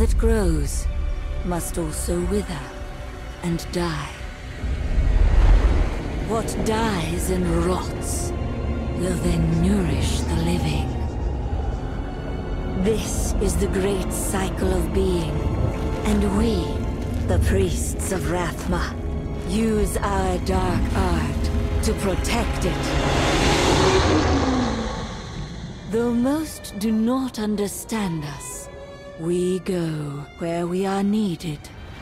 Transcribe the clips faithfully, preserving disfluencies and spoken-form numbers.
that grows must also wither and die. What dies and rots will then nourish the living. This is the great cycle of being, and we, the priests of Rathma, use our dark art to protect it. Though most do not understand us, we go where we are needed.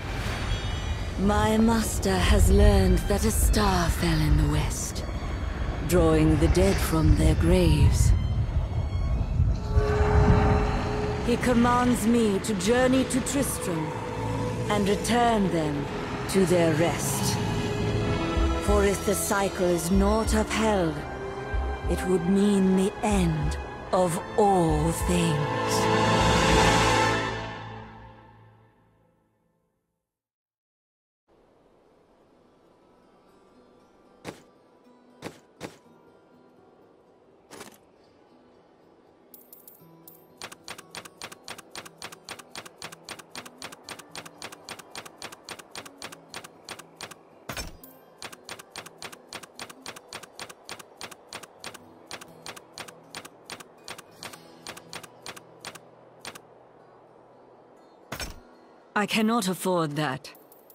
My master has learned that a star fell in the west, drawing the dead from their graves. He commands me to journey to Tristram and return them to their rest. For if the cycle is not upheld, it would mean the end of all things. I cannot afford that.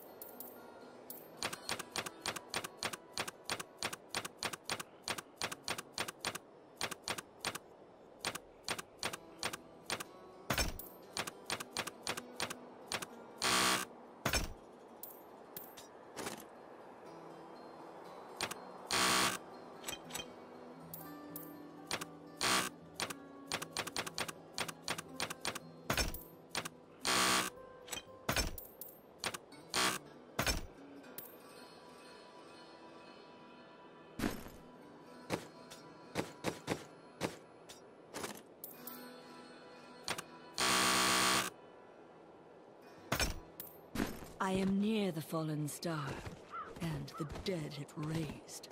I am near the fallen star, and the dead it raised.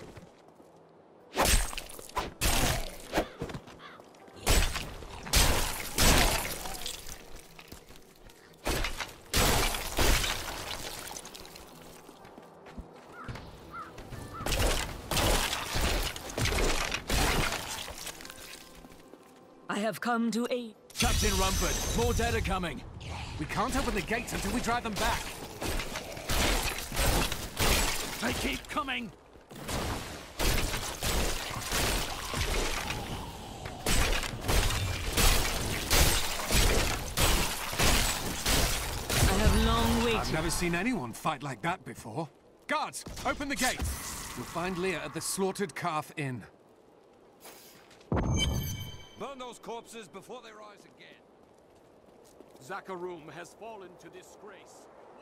I have come to aid. Captain Rumford, more dead are coming. We can't open the gates until we drive them back. They keep coming! I have long waited. I've never seen anyone fight like that before. Guards, open the gates! You'll find Leah at the Slaughtered Calf Inn. Burn those corpses before they rise again. Zakharum has fallen to disgrace.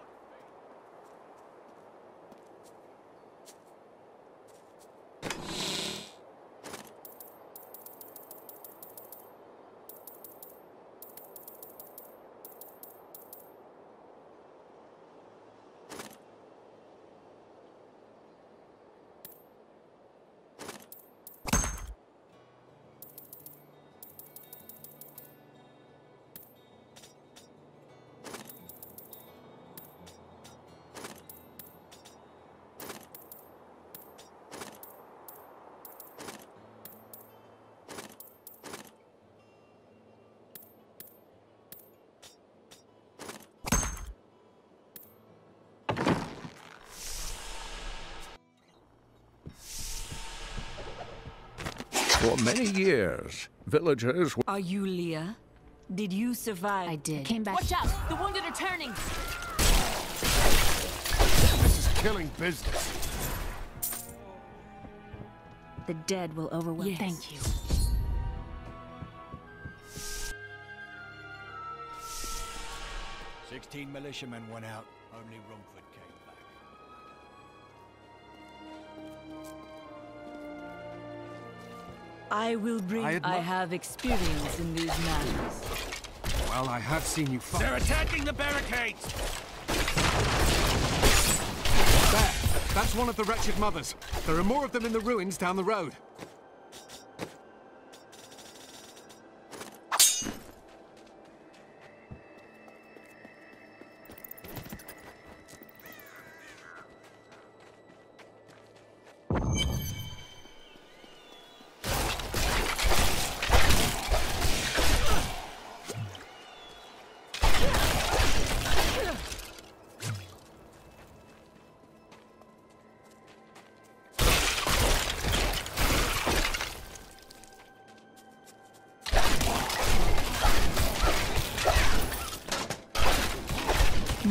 For many years, villagers... Are you Leah? Did you survive? I did. Came back. Watch out! The wounded are turning! This is killing business. The dead will overwhelm. Yes. Thank you. Sixteen militiamen went out. Only Rumford came back. I will bring... I I, admi- have experience in these matters. Well, I have seen you fight. They're attacking the barricades! There! That's one of the wretched mothers. There are more of them in the ruins down the road.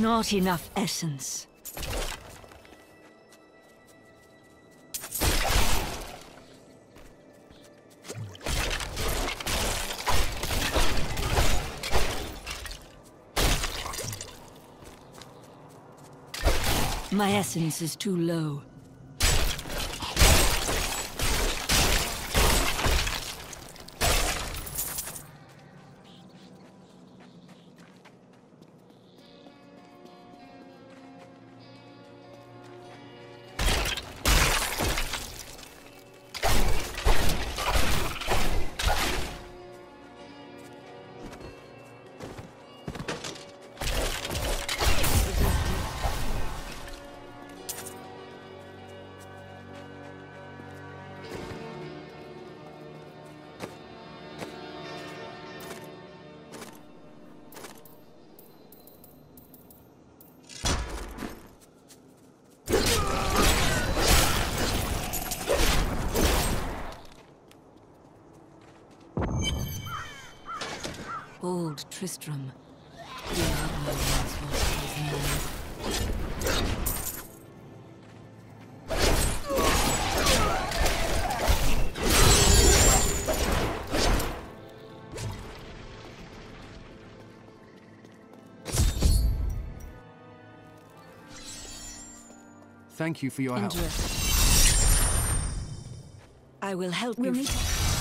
Not enough essence. My essence is too low. Old Tristram. Diablo once was his name. Thank you for your help. I will help We'll you. need to...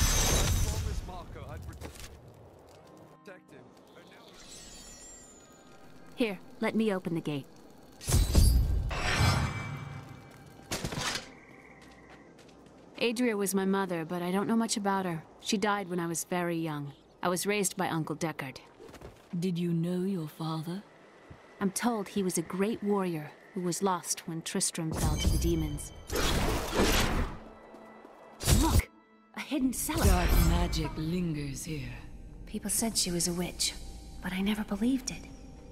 Here, let me open the gate. Adria was my mother, but I don't know much about her. She died when I was very young. I was raised by Uncle Deckard. Did you know your father? I'm told he was a great warrior who was lost when Tristram fell to the demons. Look! A hidden cellar! Dark magic lingers here. People said she was a witch, but I never believed it.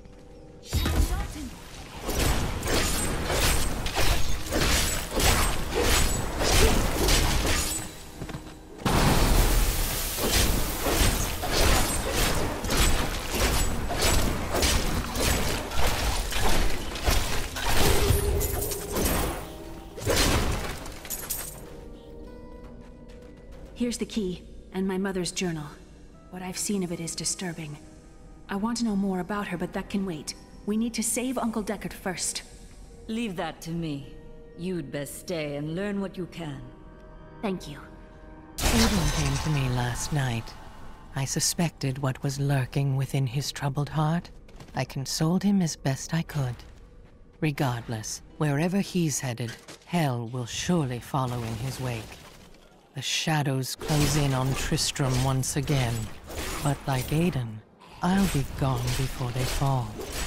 Here's the key, and my mother's journal. What I've seen of it is disturbing. I want to know more about her, but that can wait. We need to save Uncle Deckard first. Leave that to me. You'd best stay and learn what you can. Thank you. Aiden came to me last night. I suspected what was lurking within his troubled heart. I consoled him as best I could. Regardless, wherever he's headed, hell will surely follow in his wake. The shadows close in on Tristram once again, but like Aiden, I'll be gone before they fall.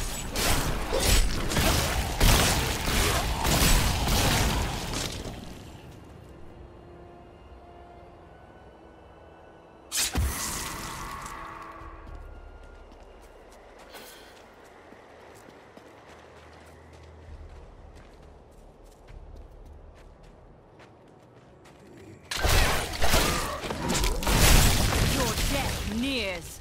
Nears.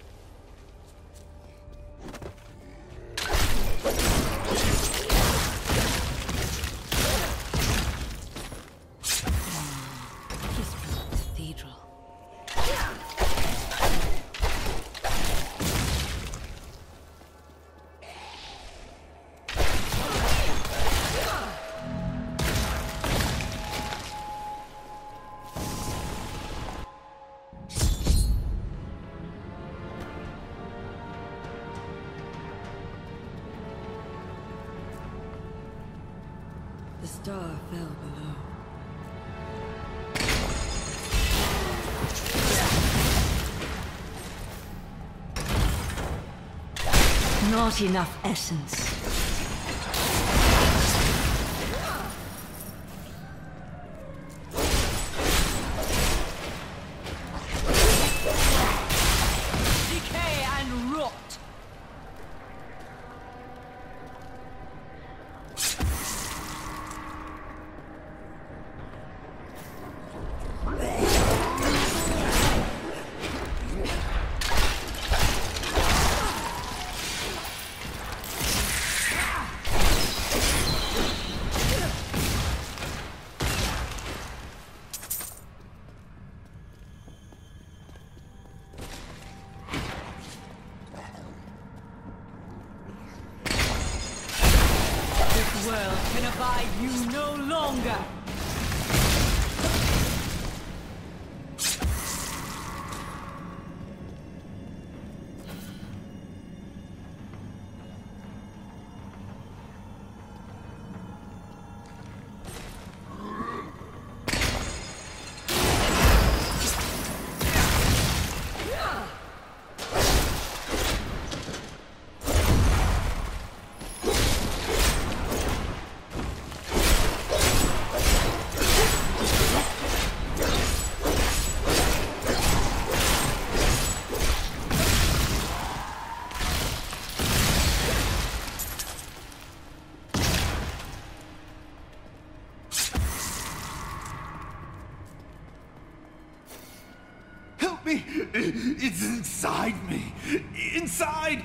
Cathedral. The star fell below. Not enough essence. Decay and rot. me! It's inside me! Inside!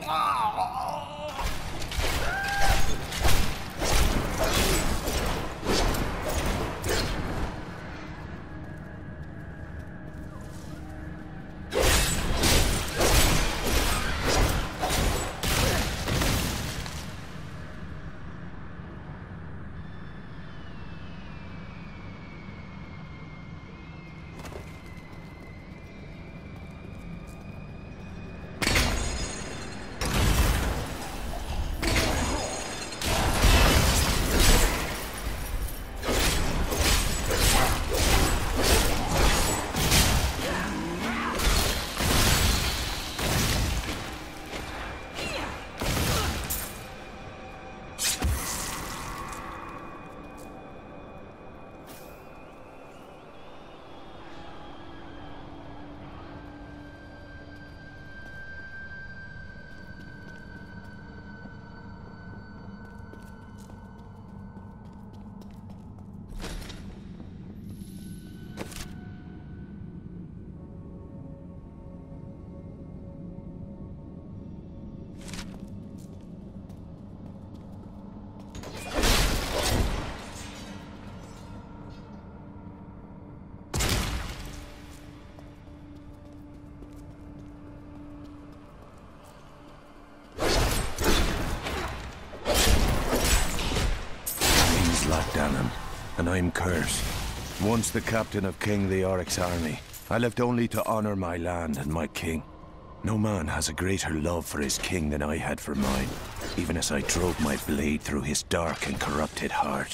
And I'm cursed. Once the captain of King Leoric's army, I lived only to honor my land and my king. No man has a greater love for his king than I had for mine, even as I drove my blade through his dark and corrupted heart.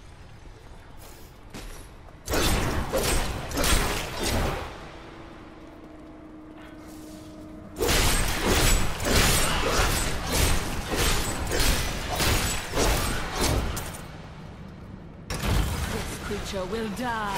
Will die.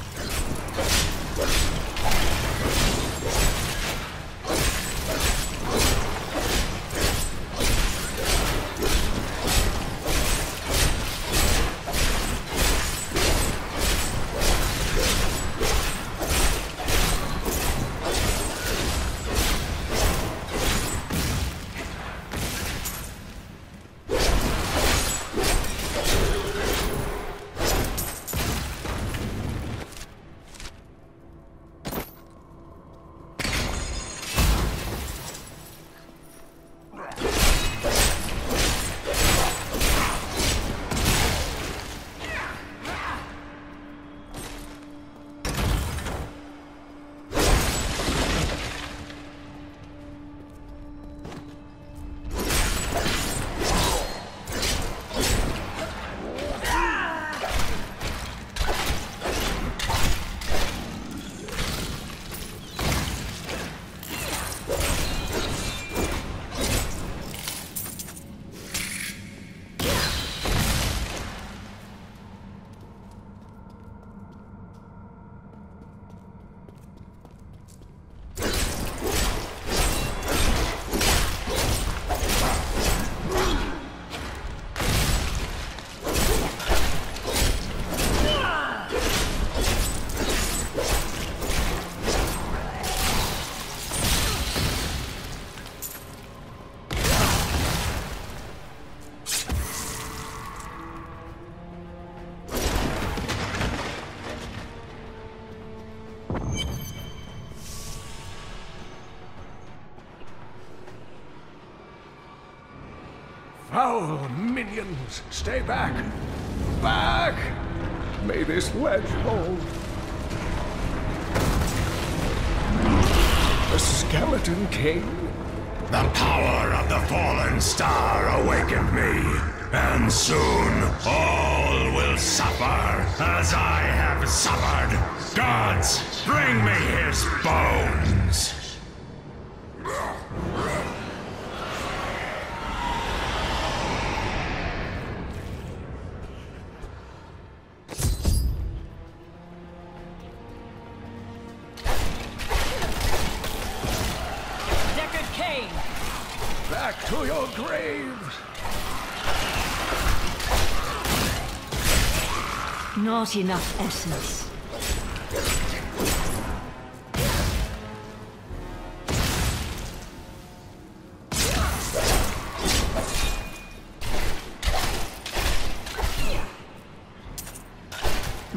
Foul minions, stay back! Back! May this wedge hold. The Skeleton King? The power of the fallen star awakened me, and soon all will suffer as I have suffered. Gods, bring me his bones! Back to your graves! Not enough essence.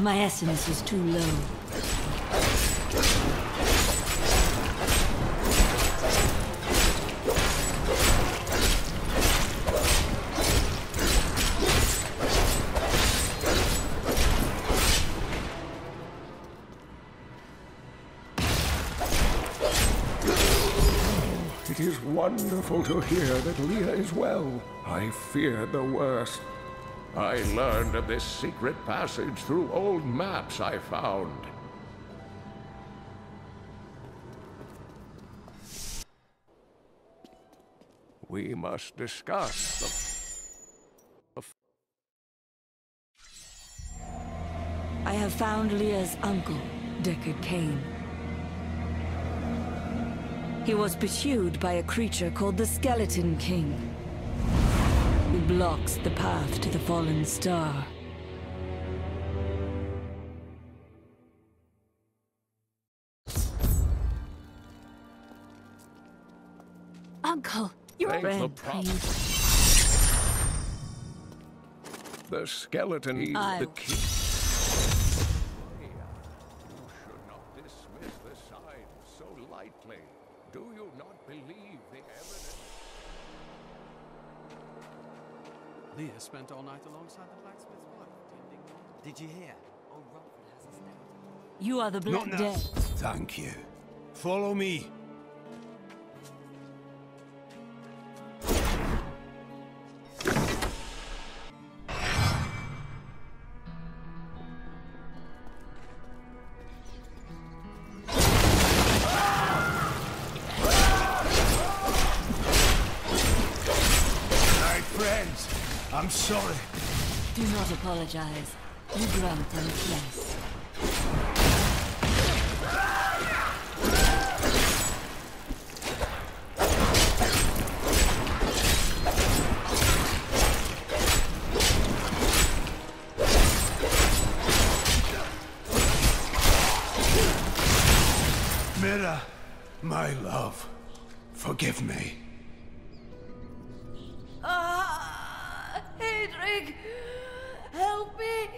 My essence is too low. It is wonderful to hear that Leah is well. I feared the worst. I learned of this secret passage through old maps I found. We must discuss the... I have found Leah's uncle, Deckard Cain. He was pursued by a creature called the Skeleton King, who blocks the path to the fallen star. Uncle, you're Thank the Friend, prophet. please. The skeleton is I- the key. You should not dismiss the sign so lightly. Do you not believe the evidence? Leah spent all night alongside the blacksmith's wife, tending... Did you hear? Old Rockford has a stag. You are the Black Not now. Death. Thank you. Follow me. I'm sorry. Do not apologize. You grunt and flesh. Mira, my love, forgive me. Ah, Hedrick, help me.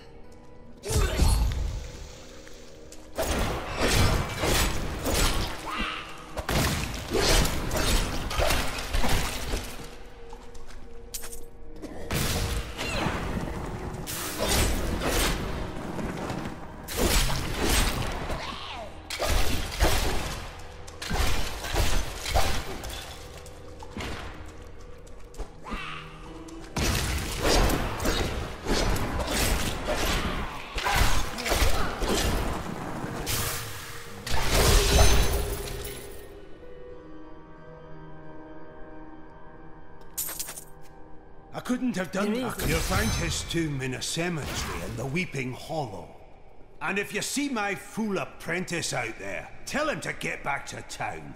I couldn't have done There that. is- You'll find his tomb in a cemetery in the Weeping Hollow. And if you see my fool apprentice out there, tell him to get back to town.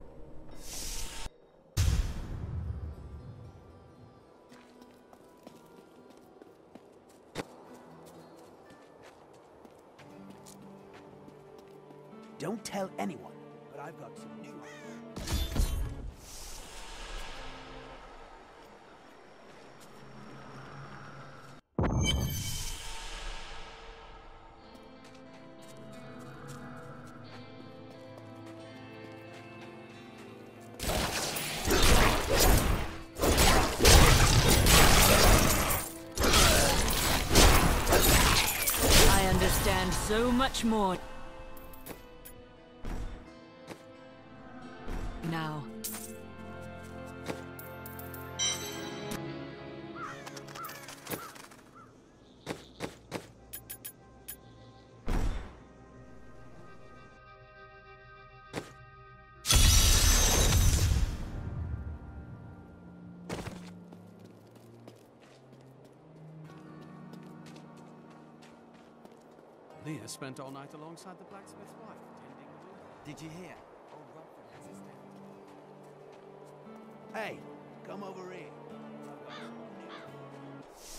Don't tell anyone, but I've got some new... I understand so much more now. Leah spent all night alongside the blacksmith's wife, tending the... Did you hear? Old Rockford has a stag. Hey, come over here. I've got some new...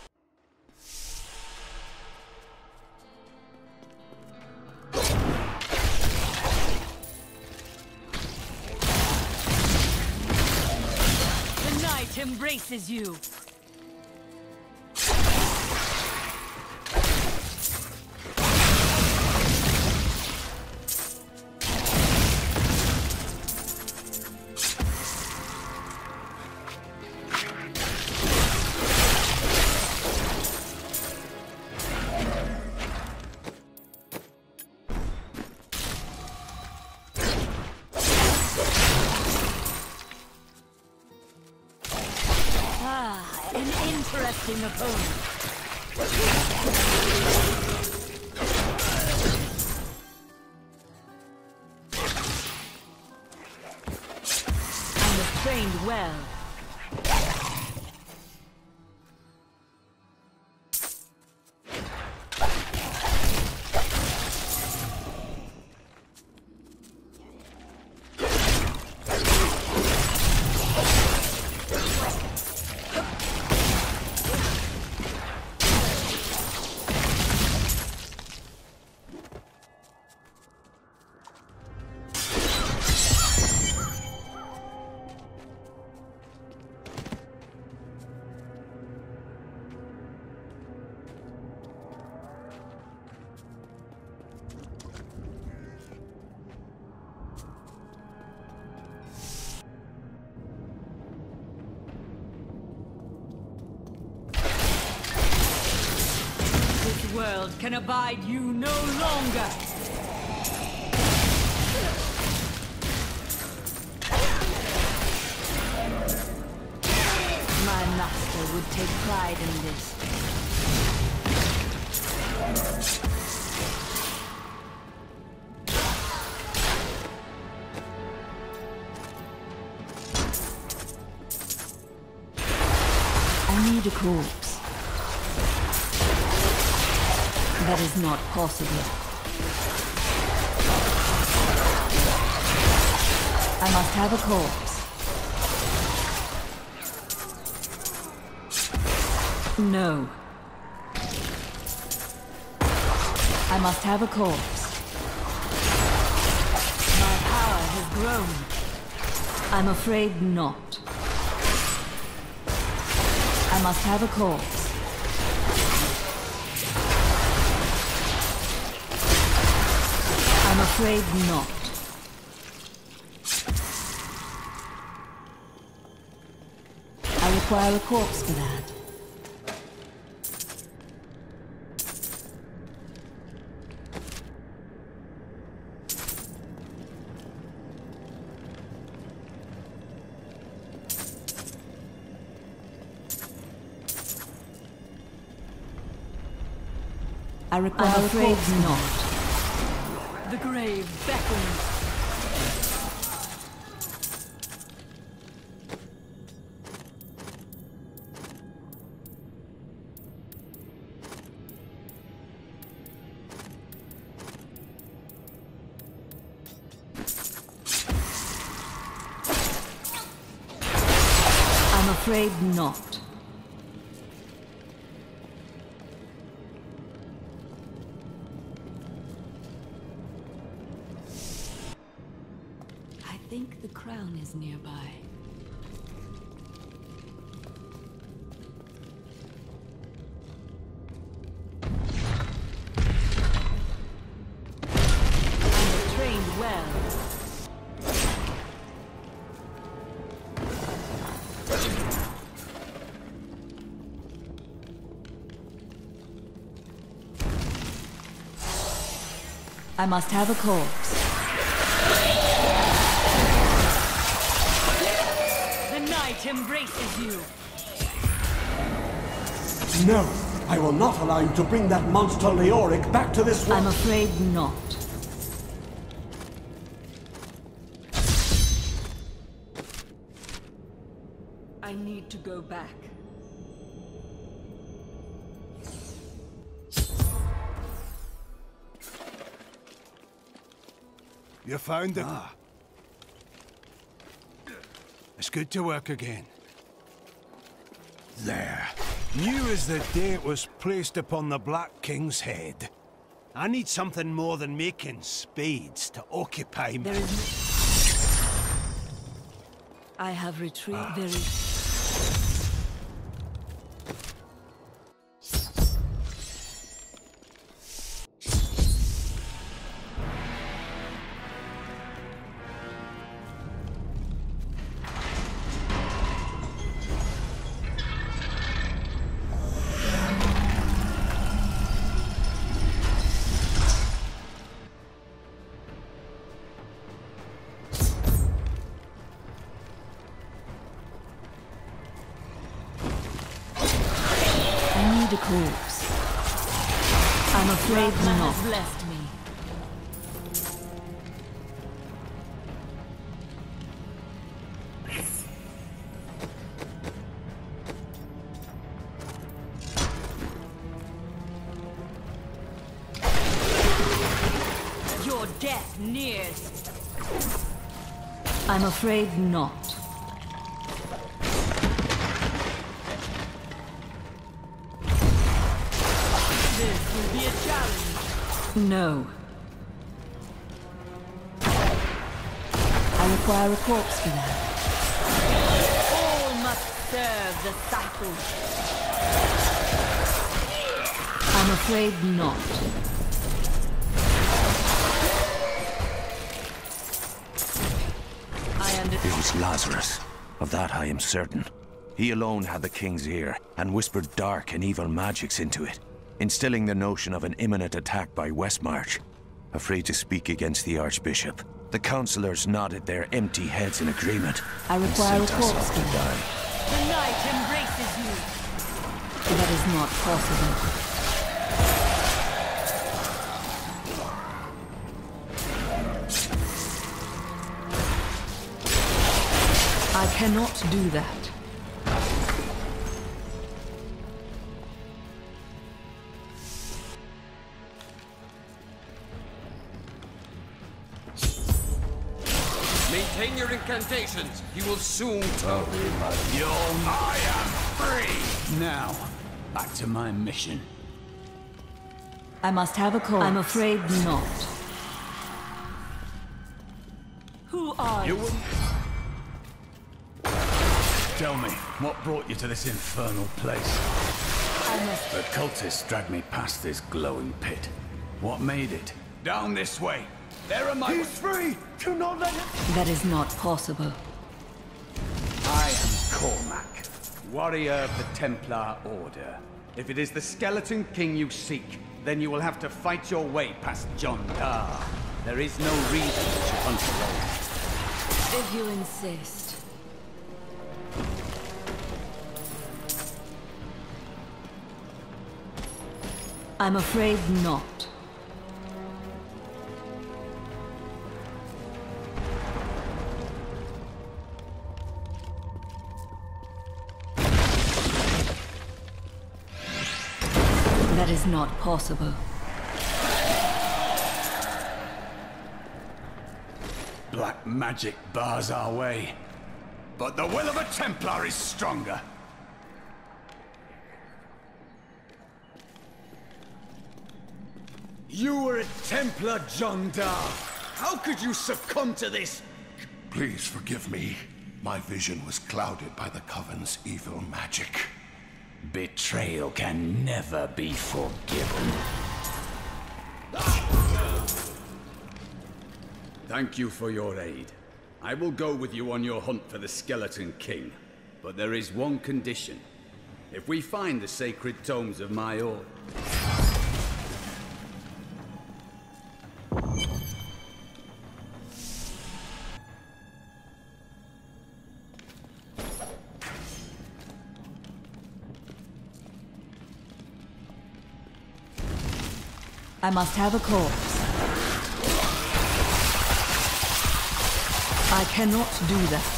The night embraces you. interesting opponent. And was trained well. This world can abide you no longer! My master would take pride in this. I need a corpse. That is not possible. I must have a corpse. No. I must have a corpse. My power has grown. I'm afraid not. I must have a corpse. I'm afraid not. I require a corpse for that. I require I'm afraid a corpse not. The grave beckons. I'm afraid not. I think the crown is nearby. I'm trained well. I must have a corpse. Embraces you. No, I will not allow you to bring that monster Leoric back to this world. I'm afraid not. I need to go back. You found it? Ah. It's good to work again. There. New as the day it was placed upon the Black King's head. I need something more than making spades to occupy me. There is no... I have retrieved ah. very... death nears. I'm afraid not. This will be a challenge. No. I require a corpse for that. All must serve the cycle. I'm afraid not. I understand. It was Lazarus. Of that I am certain. He alone had the king's ear, and whispered dark and evil magics into it, instilling the notion of an imminent attack by Westmarch. Afraid to speak against the Archbishop, the councillors nodded their empty heads in agreement. I require a and sent us corpse off to for die. The night embraces you. That is not possible. I cannot do that. Maintain your incantations. You will soon tell me. I am free! Now, back to my mission. I must have a corpse. I'm afraid not. Who are you? You Tell me, what brought you to this infernal place? I must... The cultists dragged me past this glowing pit. What made it? Down this way! There are my... He's free! Do not let him... That is not possible. I am Cormac, warrior of the Templar Order. If it is the Skeleton King you seek, then you will have to fight your way past John Dar. There is no reason you should hunt alone. If you insist. I'm afraid not. That is not possible. Black magic bars our way, but the will of a Templar is stronger. You were a Templar, John Dar. How could you succumb to this? Please forgive me. My vision was clouded by the Coven's evil magic. Betrayal can never be forgiven. Thank you for your aid. I will go with you on your hunt for the Skeleton King. But there is one condition. If we find the sacred tomes of my order... I must have a corpse. I cannot do that.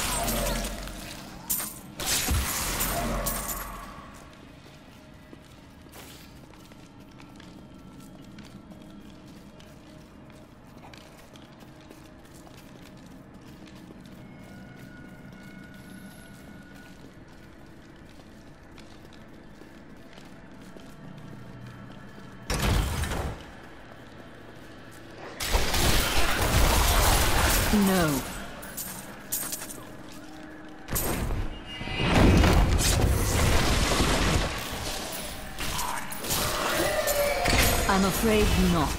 No. I'm afraid not.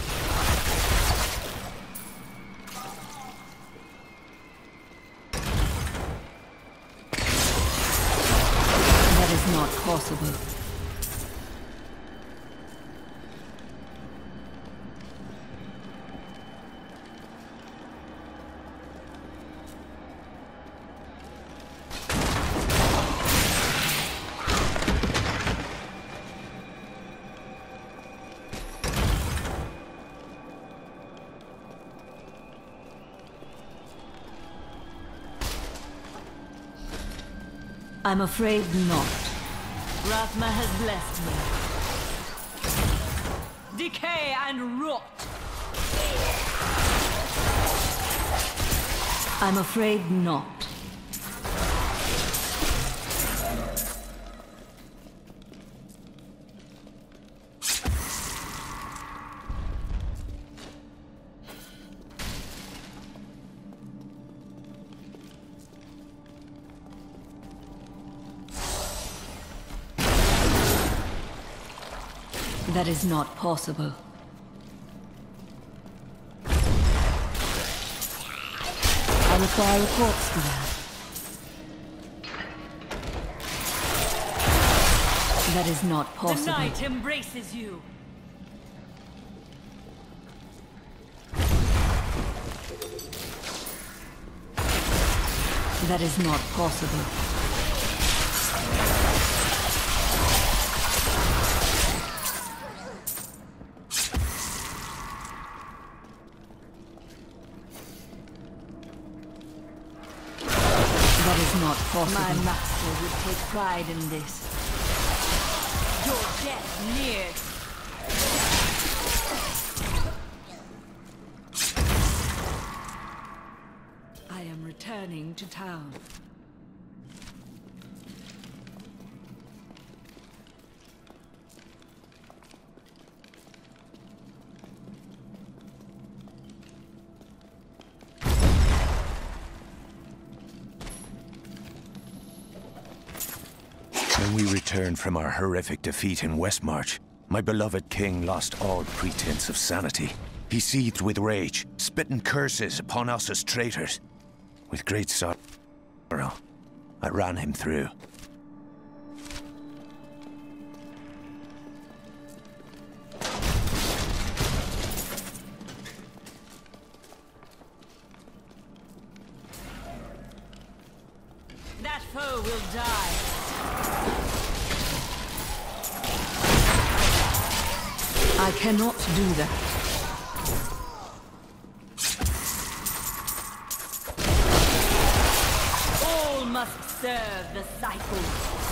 That is not possible. I'm afraid not. Rathma has blessed me. Decay and rot! I'm afraid not. That is not possible. I require a corpse for that. That is not possible. The night embraces you. That is not possible. That is not possible. My master would take pride in this. Your death nears. I am returning to town. When we returned from our horrific defeat in Westmarch, my beloved king lost all pretense of sanity. He seethed with rage, spitting curses upon us as traitors. With great sorrow, I ran him through. That foe will die. I cannot do that. All must serve the cycle.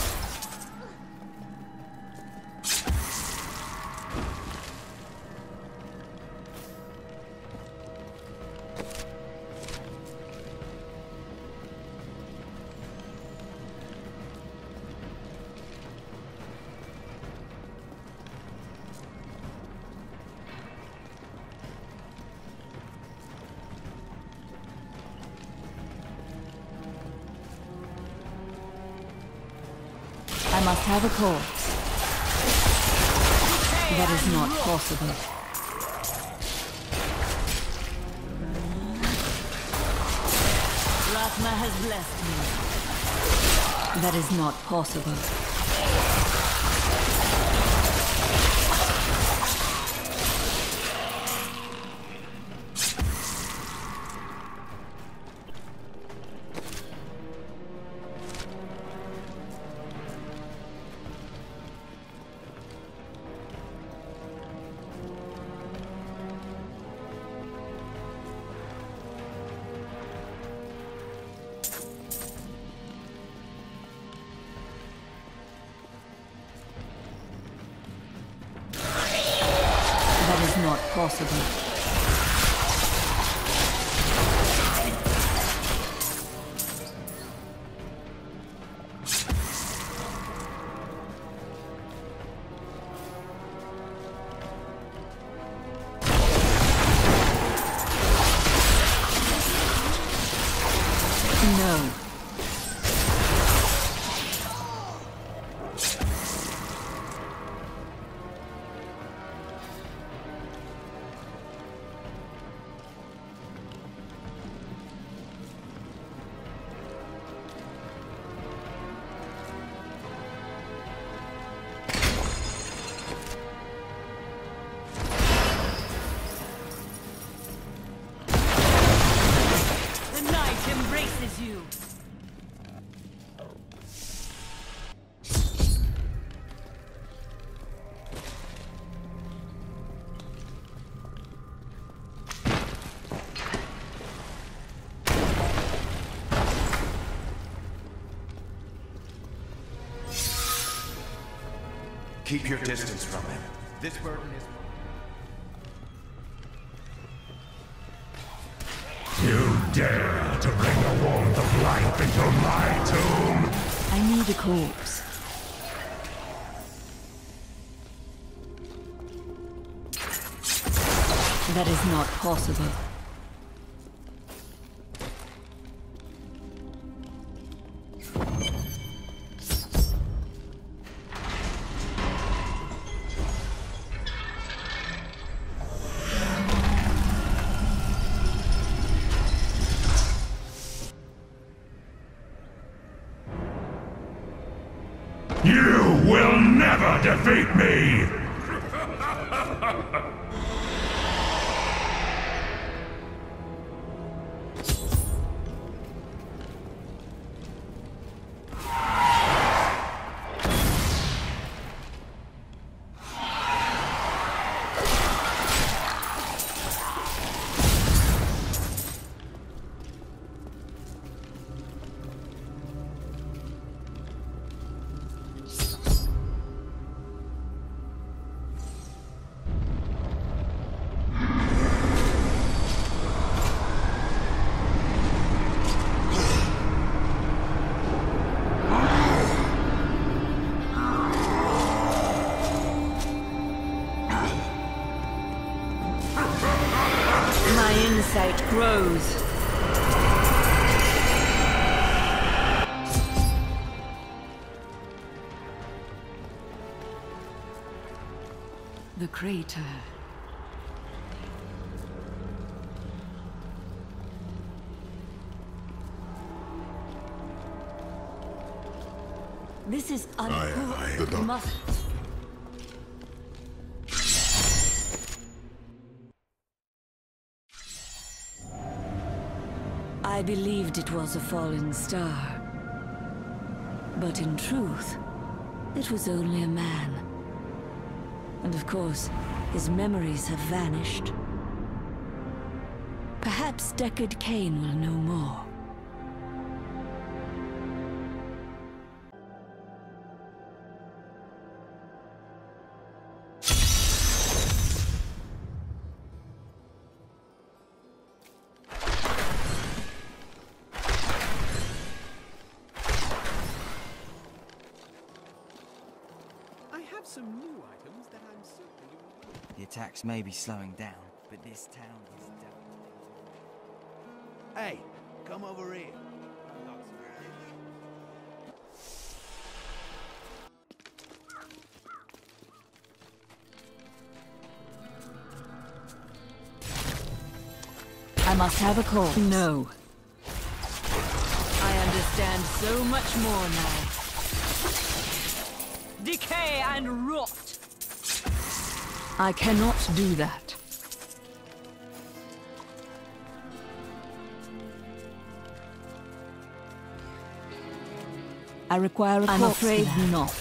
I must have a corpse. That is not possible. Latma has blessed me. That is not possible. That is not possible. No. The night embraces you. Keep your distance from him. This burden is... You dare to bring the warmth of life into my tomb. I need a corpse. That is not possible. You will never defeat me! Insight grows. The crater. This is uncool. Aye, aye, the doc- Must. I believed it was a fallen star. But in truth, it was only a man. And of course, his memories have vanished. Perhaps Deckard Cain will know more. Some new items that I'm certain you will. The attacks may be slowing down, but this town is definitely... Hey, come over here. I must have a call. No. I understand so much more now. Decay and rot! I cannot do that. I require a corpse. I'm afraid not.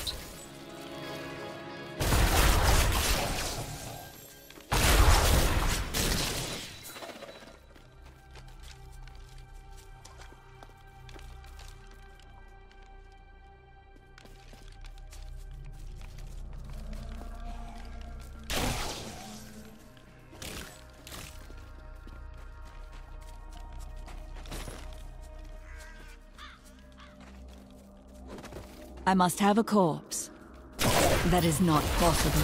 I must have a corpse. That is not possible.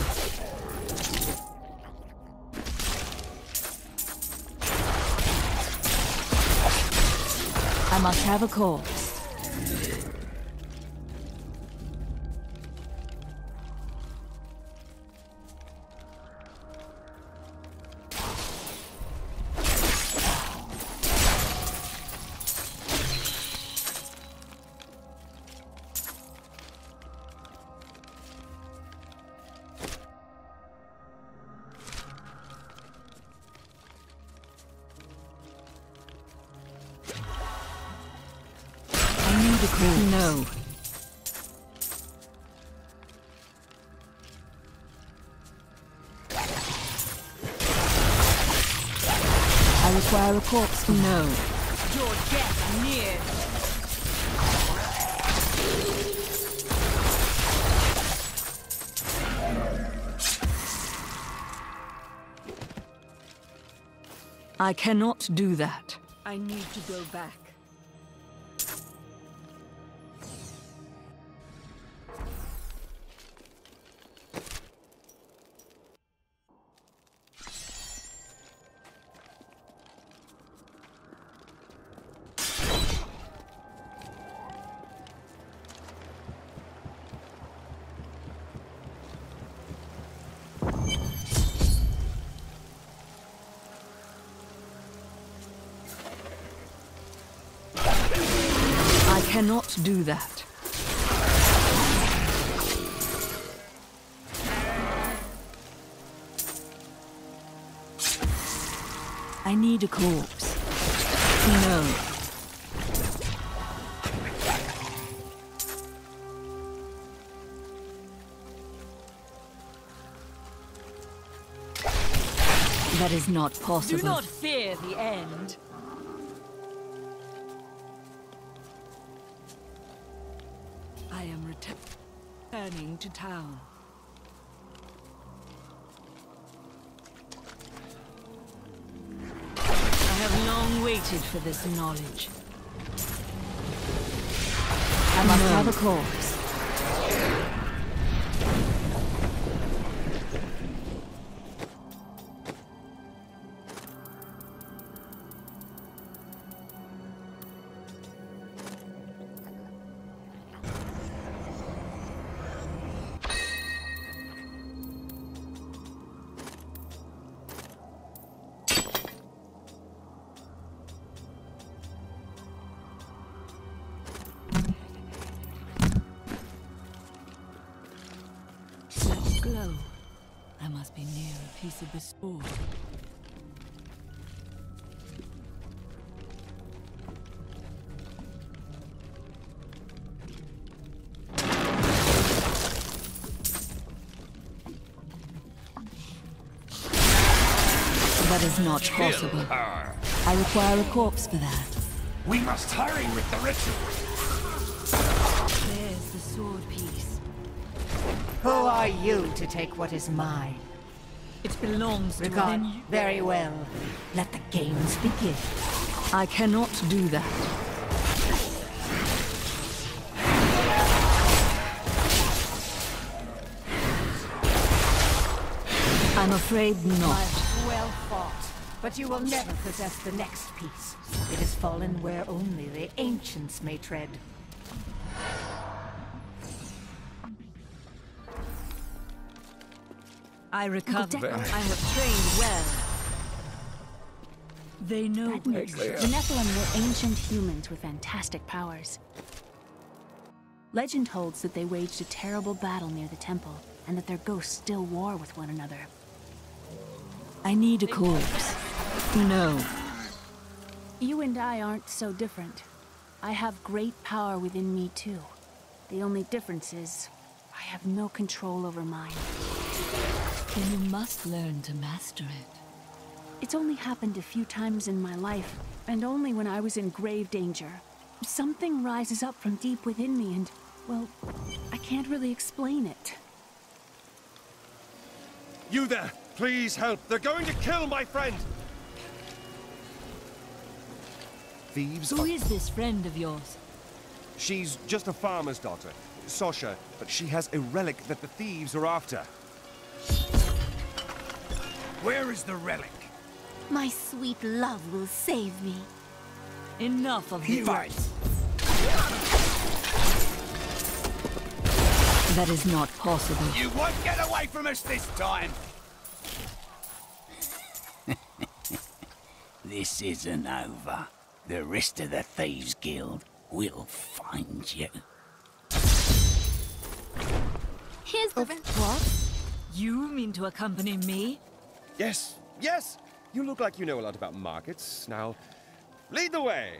I must have a corpse. No. I require a corpse. No. Your death nears. I cannot do that. I need to go back. cannot do that. I need a corpse. No. That is not possible. Do not fear the end. I am returning to town. I have long waited for this knowledge. I must have a corpse. Glow. I must be near a piece of the sword. That is not possible. I require a corpse for that. We must hurry with the ritual. There's the sword piece. Who are you to take what is mine? It belongs to Regard. within you. Very well. Let the games begin. I cannot do that. I'm afraid not. Well fought, but you will never possess the next piece. It has fallen where only the ancients may tread. I recover. Uncle I have trained well. They know Bad news. The Nephilim were ancient humans with fantastic powers. Legend holds that they waged a terrible battle near the temple, and that their ghosts still war with one another. I need a corpse. No. You and I aren't so different. I have great power within me too. The only difference is, I have no control over mine. Then you must learn to master it. It's only happened a few times in my life, and only when I was in grave danger. Something rises up from deep within me and, well, I can't really explain it. You there! Please help! They're going to kill my friend! Thieves Who are... is this friend of yours? She's just a farmer's daughter, Sasha, but she has a relic that the thieves are after. Where is the relic? My sweet love will save me. Enough of you. Fight! That is not possible. You won't get away from us this time! This isn't over. The rest of the Thieves Guild will find you. Here's the... What? You mean to accompany me? Yes, yes! You look like you know a lot about markets. Now, lead the way!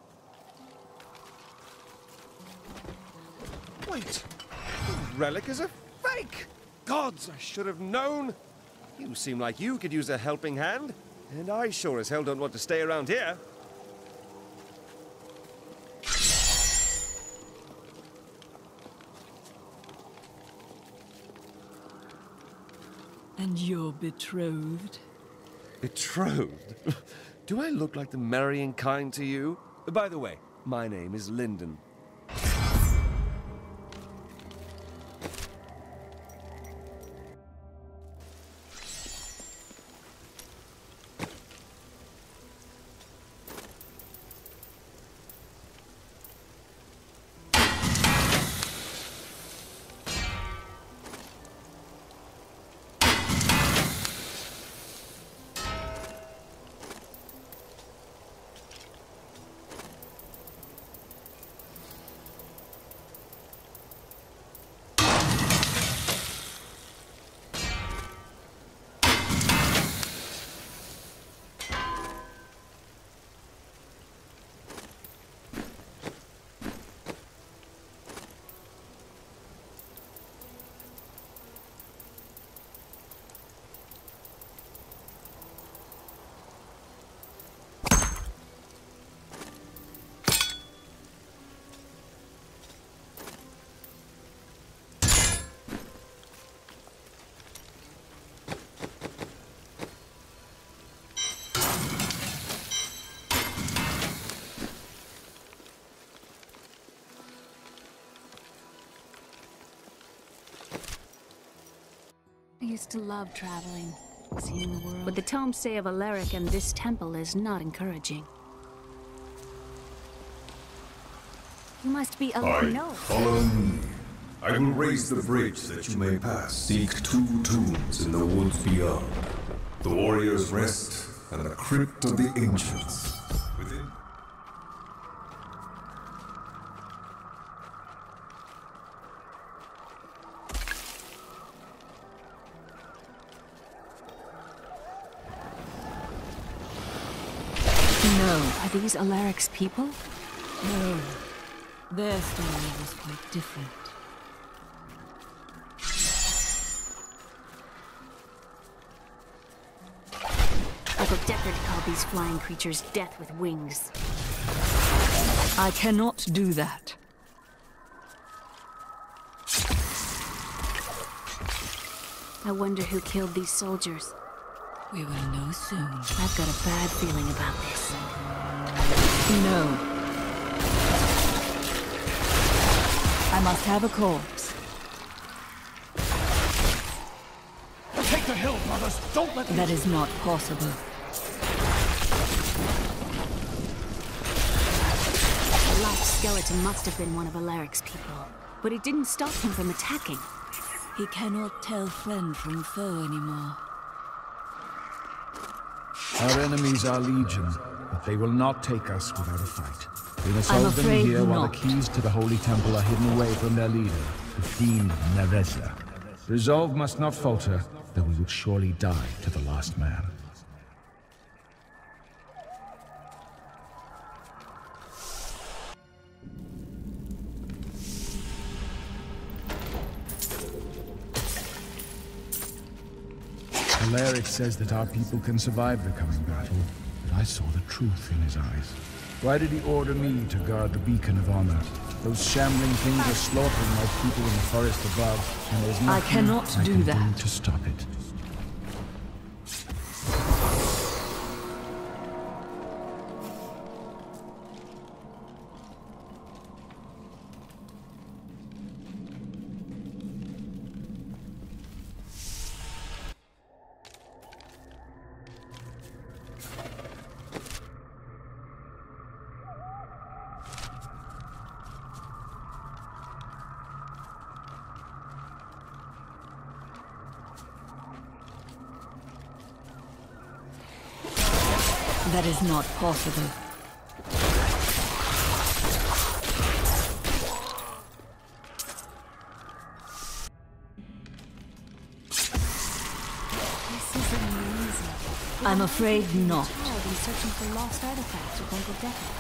Wait! The relic is a fake! Gods, I should have known! You seem like you could use a helping hand, and I sure as hell don't want to stay around here. And you're betrothed? Betrothed? Do I look like the marrying kind to you? By the way, my name is Lyndon. used to love traveling, seeing the world. What the tomes say of Alaric and this temple is not encouraging. You must be a Aye, no. follow me. I will raise the bridge that you may pass. Seek two tombs in the woods beyond. The warrior's rest and the crypt of the ancients. Within. No. Are these Alaric's people? No. Their story was quite different. Uncle Deckard called these flying creatures death with wings. I cannot do that. I wonder who killed these soldiers. We will know soon. I've got a bad feeling about this. No. I must have a corpse. Take the hill, brothers! Don't let That is not possible. The last skeleton must have been one of Alaric's people, but it didn't stop him from attacking. He cannot tell friend from foe anymore. Our enemies are legion, but they will not take us without a fight. We must I'm hold them afraid here while not. the keys to the Holy Temple are hidden away from their leader, the fiend Nereza. Resolve must not falter, though we would surely die to the last man. Alaric says that our people can survive the coming battle, but I saw the truth in his eyes. Why did he order me to guard the beacon of honor? Those shambling things are slaughtering my people in the forest above, and there's nothing I cannot I do can that. do to stop it. That is not possible. This is amazing. I'm afraid not. I've been searching for lost artifacts with Uncle Deckard.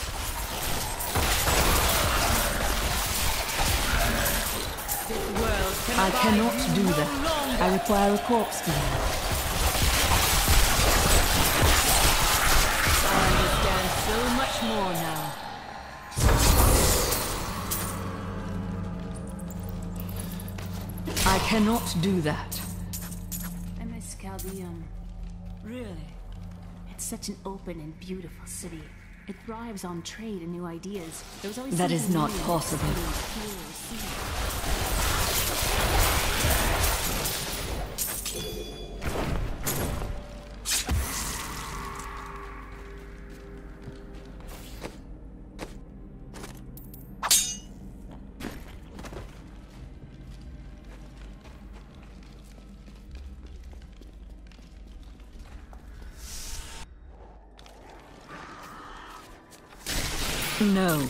I cannot do that. I require a corpse for that. I understand so much more now. I cannot do that. I miss Chaldeum. Really? It's such an open and beautiful city. It thrives on trade and new ideas. There was always That is something not new, possible. something pure, see. No.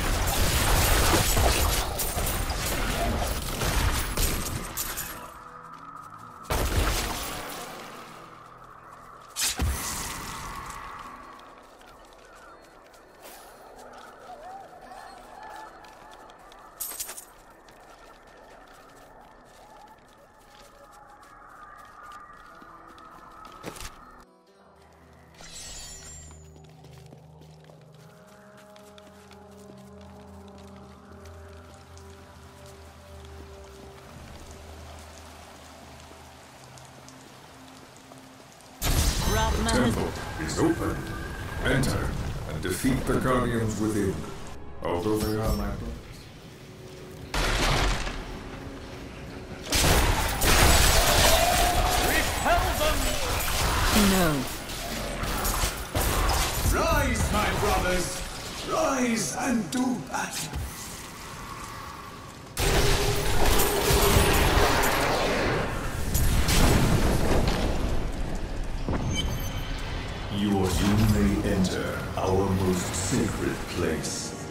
The temple is open. Enter and defeat the guardians within, although they are my brothers. No. Rise, my brothers! Rise and do battle! Yours, you may enter our most sacred place.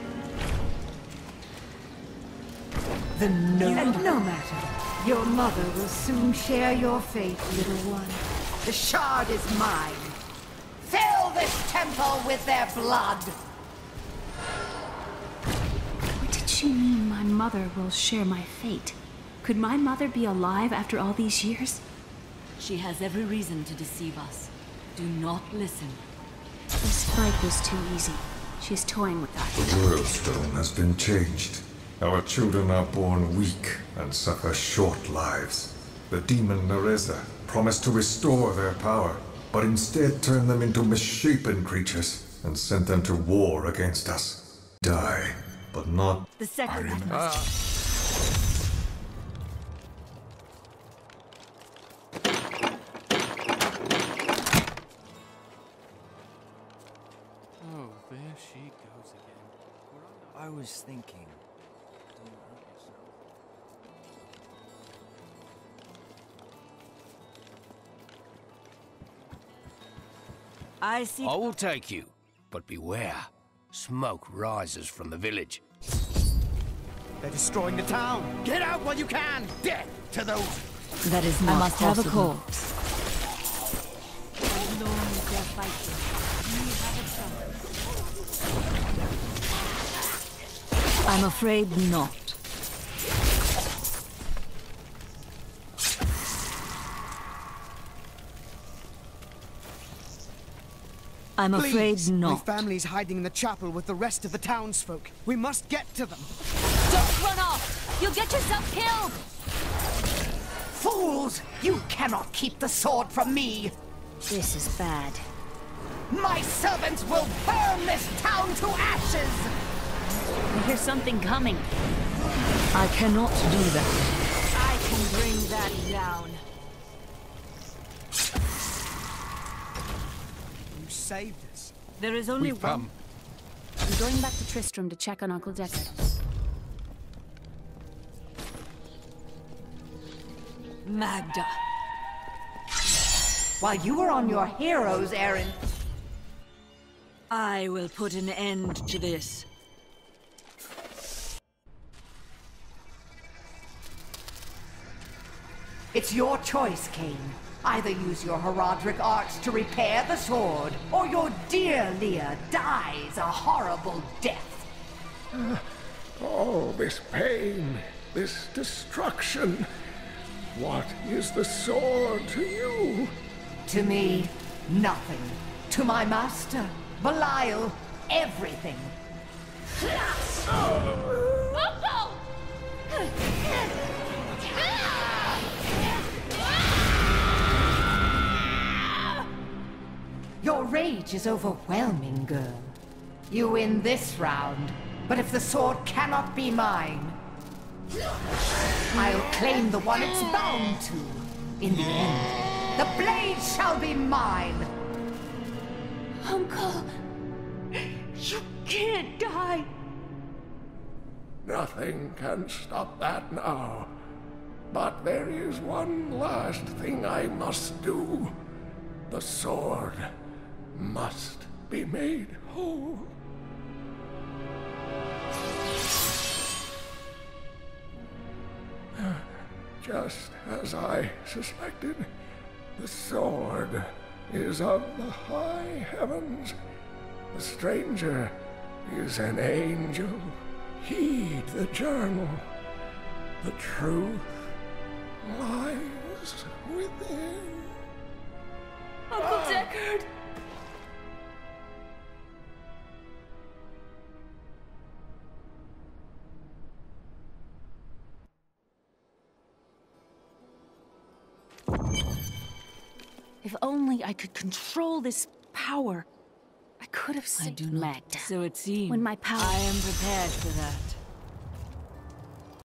The no. And no matter, your mother will soon share your fate, little one. The shard is mine. Fill this temple with their blood! What did she mean, my mother will share my fate? Could my mother be alive after all these years? She has every reason to deceive us. Do not listen. This fight was too easy. She's toying with us. The Royal Stone has been changed. Our children are born weak and suffer short lives. The demon Nereza promised to restore their power, but instead turned them into misshapen creatures and sent them to war against us. Die, but not... The second... Ah. Oh, there she goes again. I was thinking... I see... I will take you, but beware. Smoke rises from the village. They're destroying the town! Get out while you can! Death to those... That is not I must possible. have a corpse. I'm afraid not. I'm afraid Please, not. My family's hiding in the chapel with the rest of the townsfolk. We must get to them. Don't run off! You'll get yourself killed! Fools! You cannot keep the sword from me! This is bad. My servants will burn this town to ashes! There's something coming. I cannot do that. I can bring that down. You saved us. There is only We've one. come. I'm going back to Tristram to check on Uncle Deckard. Magda. While you were on your hero's errand... I will put an end to this. It's your choice, Cain. Either use your Herodric arts to repair the sword, or your dear Leah dies a horrible death. All this pain, this destruction. What is the sword to you? To me, nothing. To my master, Belial, everything. Your rage is overwhelming, girl. You win this round, but if the sword cannot be mine, I'll claim the one it's bound to. In the end, the blade shall be mine. Uncle, you can't die. Nothing can stop that now. But there is one last thing I must do. The sword must be made whole. Just as I suspected, the sword is of the high heavens. The stranger is an angel. Heed the journal. The truth lies within. Uncle Deckard! If only I could control this power. I could have saved I do not. Magda. So it seems. When my power... I am prepared for that.